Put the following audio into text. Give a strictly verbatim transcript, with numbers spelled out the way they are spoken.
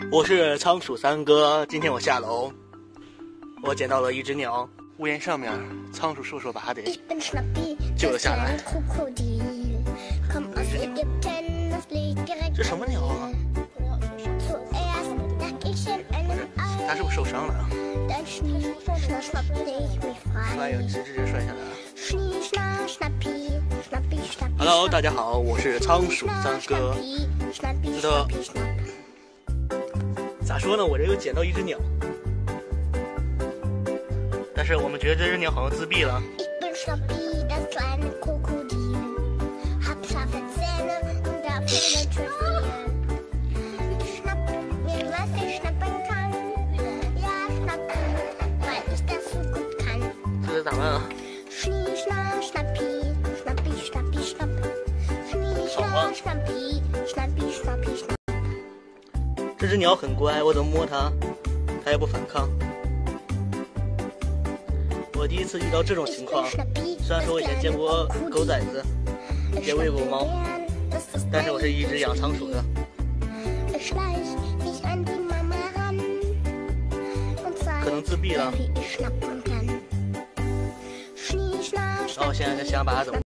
我是仓鼠三哥，今天我下楼，我捡到了一只鸟，屋檐上面，仓鼠叔叔把它给救了下来。这什么鸟啊？它是不是受伤了啊？哎呦，直直接摔下来了。Hello， 大家好，我是仓鼠三哥。这个咋说呢？我这又捡到一只鸟，但是我们觉得这只鸟好像自闭了。这是咋办啊？好啊！这只鸟很乖，我怎么摸它，它也不反抗。我第一次遇到这种情况，虽然说我以前见过狗崽子，也喂过猫，但是我是一直养仓鼠的。可能自闭了，然后我现在在想把它怎么。